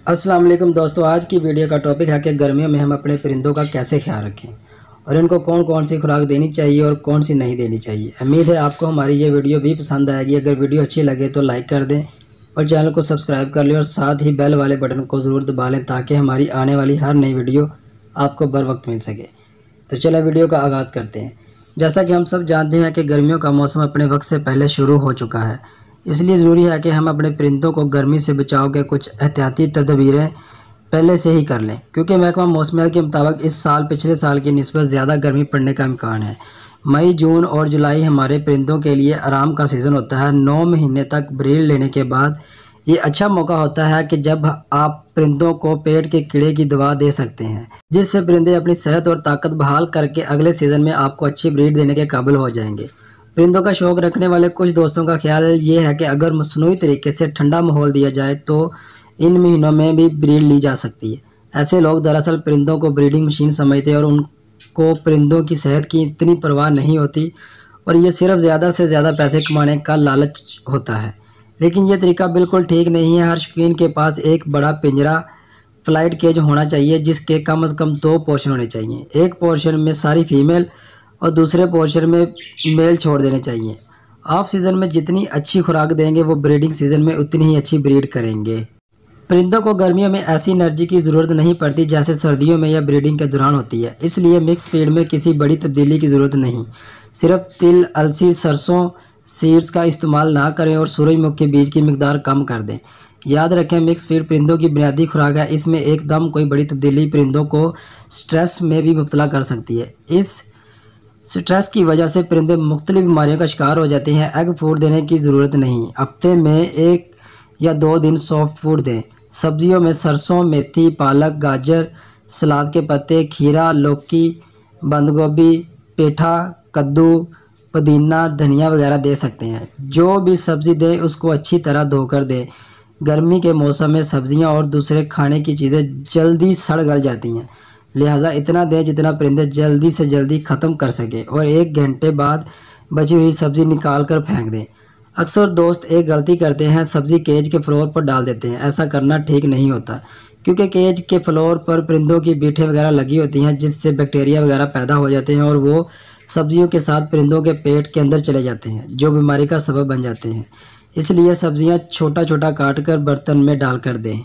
अस्सलाम वालेकुम दोस्तों, आज की वीडियो का टॉपिक है कि गर्मियों में हम अपने परिंदों का कैसे ख्याल रखें और इनको कौन कौन सी खुराक देनी चाहिए और कौन सी नहीं देनी चाहिए। उम्मीद है आपको हमारी ये वीडियो भी पसंद आएगी। अगर वीडियो अच्छी लगे तो लाइक कर दें और चैनल को सब्सक्राइब कर लें और साथ ही बेल वाले बटन को ज़रूर दबा लें ताकि हमारी आने वाली हर नई वीडियो आपको बर वक्त मिल सके। तो चलिए वीडियो का आगाज़ करते हैं। जैसा कि हम सब जानते हैं कि गर्मियों का मौसम अपने वक्त से पहले शुरू हो चुका है, इसलिए ज़रूरी है कि हम अपने परिंदों को गर्मी से बचाव के कुछ एहतियाती तदबीरें पहले से ही कर लें, क्योंकि महकमा मौसमियात के मुताबिक इस साल पिछले साल की निस्बत ज़्यादा गर्मी पड़ने का इम्कान है। मई, जून और जुलाई हमारे परिंदों के लिए आराम का सीज़न होता है। 9 महीने तक ब्रीड लेने के बाद ये अच्छा मौका होता है कि जब आप परिंदों को पेट के कीड़े की दवा दे सकते हैं, जिससे परिंदे अपनी सेहत और ताकत बहाल करके अगले सीज़न में आपको अच्छी ब्रीड देने के काबिल हो जाएंगे। परिंदों का शौक़ रखने वाले कुछ दोस्तों का ख्याल ये है कि अगर मसनूई तरीके से ठंडा माहौल दिया जाए तो इन महीनों में भी ब्रीड ली जा सकती है। ऐसे लोग दरअसल परिंदों को ब्रीडिंग मशीन समझते हैं और उनको परिंदों की सेहत की इतनी परवाह नहीं होती और ये सिर्फ ज़्यादा से ज़्यादा पैसे कमाने का लालच होता है। लेकिन ये तरीका बिल्कुल ठीक नहीं है। हर शौकीन के पास एक बड़ा पिंजरा फ्लाइट केज होना चाहिए जिसके कम से कम 2 पोर्शन होने चाहिए। एक पोर्शन में सारी फीमेल और दूसरे पोर्शन में मेल छोड़ देने चाहिए। ऑफ सीज़न में जितनी अच्छी खुराक देंगे वो ब्रीडिंग सीज़न में उतनी ही अच्छी ब्रीड करेंगे। परिंदों को गर्मियों में ऐसी एनर्जी की ज़रूरत नहीं पड़ती जैसे सर्दियों में या ब्रीडिंग के दौरान होती है, इसलिए मिक्स फीड में किसी बड़ी तब्दीली की ज़रूरत नहीं। सिर्फ तिल, अलसी, सरसों सीड्स का इस्तेमाल ना करें और सूरजमुखी के बीज की मिकदार कम कर दें। याद रखें, मिक्स फीड परिंदों की बुनियादी खुराक है। इसमें एकदम कोई बड़ी तब्दीली परिंदों को स्ट्रेस में भी मुब्तला कर सकती है। इस स्ट्रेस की वजह से परिंदे मुख्तलिफ बीमारियों का शिकार हो जाते हैं। एग फूड देने की ज़रूरत नहीं। हफ्ते में 1 या 2 दिन सॉफ्ट फूड दें। सब्जियों में सरसों, मेथी, पालक, गाजर, सलाद के पत्ते, खीरा, लौकी, बंद गोभी, पेठा, कद्दू, पुदीना, धनिया वगैरह दे सकते हैं। जो भी सब्ज़ी दें उसको अच्छी तरह धोकर दें। गर्मी के मौसम में सब्जियां और दूसरे खाने की चीज़ें जल्दी सड़ गल जाती हैं, लिहाजा इतना दें जितना परिंदे जल्दी से जल्दी ख़त्म कर सकें और 1 घंटे बाद बची हुई सब्ज़ी निकाल कर फेंक दें। अक्सर दोस्त एक गलती करते हैं, सब्ज़ी केज के फ्लोर पर डाल देते हैं। ऐसा करना ठीक नहीं होता, क्योंकि केज के फ्लोर पर परिंदों की बीठें वगैरह लगी होती हैं जिससे बैक्टीरिया वगैरह पैदा हो जाते हैं और वो सब्जियों के साथ परिंदों के पेट के अंदर चले जाते हैं, जो बीमारी का सबब बन जाते हैं। इसलिए सब्जियां छोटा छोटा काट कर बर्तन में डाल कर दें।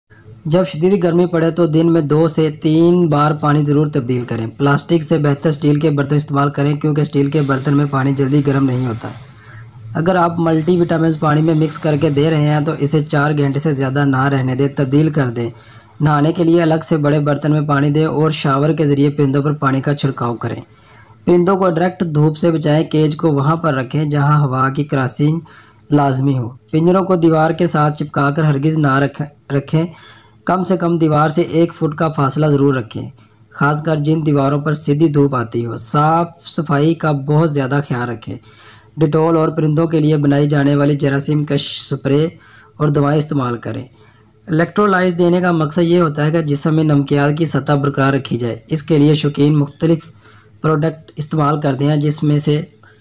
जब शदीद गर्मी पड़े तो दिन में 2 से 3 बार पानी ज़रूर तब्दील करें। प्लास्टिक से बेहतर स्टील के बर्तन इस्तेमाल करें, क्योंकि स्टील के बर्तन में पानी जल्दी गर्म नहीं होता। अगर आप मल्टी विटामिन पानी में मिक्स करके दे रहे हैं तो इसे 4 घंटे से ज़्यादा ना रहने दें, तब्दील कर दें। नहाने के लिए अलग से बड़े बर्तन में पानी दें और शावर के ज़रिए परिंदों पर पानी का छिड़काव करें। परिंदों को डायरेक्ट धूप से बचाएं। केज को वहां पर रखें जहां हवा की क्रॉसिंग लाजमी हो। पिंजरों को दीवार के साथ चिपका कर हरगिज़ ना रखें। कम से कम दीवार से 1 फुट का फासला ज़रूर रखें, खासकर जिन दीवारों पर सीधी धूप आती हो। साफ़ सफाई का बहुत ज़्यादा ख्याल रखें। डिटॉल और परिंदों के लिए बनाई जाने वाली जरासीम कश स्प्रे और दवाएं इस्तेमाल करें। इलेक्ट्रोलाइज देने का मकसद ये होता है कि जिस्म में नमकियात की सतह बरकरार रखी जाए। इसके लिए शौकीन मुख्तलिफ प्रोडक्ट इस्तेमाल करते हैं, जिसमें से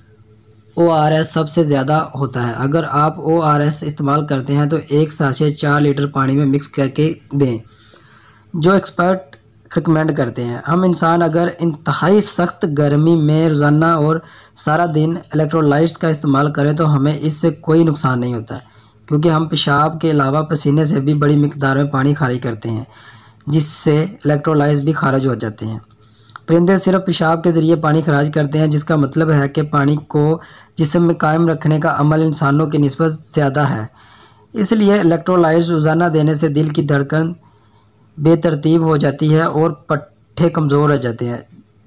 ORS सबसे ज़्यादा होता है। अगर आप ORS इस्तेमाल करते हैं तो 1 साशे 4 लीटर पानी में मिक्स करके दें, जो एक्सपर्ट रिकमेंड करते हैं। हम इंसान अगर इंतहाई सख्त गर्मी में रोज़ाना और सारा दिन इलेक्ट्रोलाइट्स का इस्तेमाल करें तो हमें इससे कोई नुकसान नहीं होता, क्योंकि हम पेशाब के अलावा पसीने से भी बड़ी मिकदार में पानी खारिज करते हैं, जिससे इलेक्ट्रोलाइट्स भी खारिज हो जाते हैं। परिंदे सिर्फ पेशाब के ज़रिए पानी खराज करते हैं, जिसका मतलब है कि पानी को जिस्म में कायम रखने का अमल इंसानों की निस्बत ज़्यादा है। इसलिए इलेक्ट्रोलाइट्स रोज़ाना देने से दिल की धड़कन बेतरतीब हो जाती है और पट्टे कमज़ोर हो जाते हैं,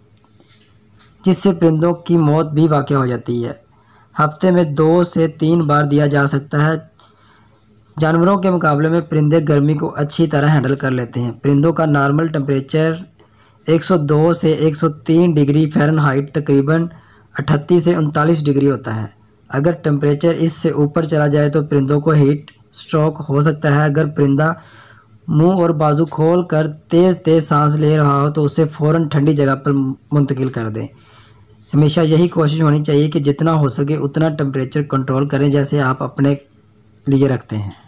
जिससे परिंदों की मौत भी वाक़या हो जाती है। हफ्ते में 2 से 3 बार दिया जा सकता है। जानवरों के मुकाबले में परिंदे गर्मी को अच्छी तरह हैंडल कर लेते हैं। परिंदों का नॉर्मल टेम्परेचर 102 से 103 डिग्री फ़ारेनहाइट तकरीबन 38 से 39 डिग्री होता है। अगर टेम्परेचर इससे ऊपर चला जाए तो परिंदों को हीट स्ट्रोक हो सकता है। अगर परिंदा मुंह और बाजू खोल कर तेज़ सांस ले रहा हो तो उसे फ़ौरन ठंडी जगह पर मुंतकिल कर दें। हमेशा यही कोशिश होनी चाहिए कि जितना हो सके उतना टेम्परेचर कंट्रोल करें जैसे आप अपने लिए रखते हैं।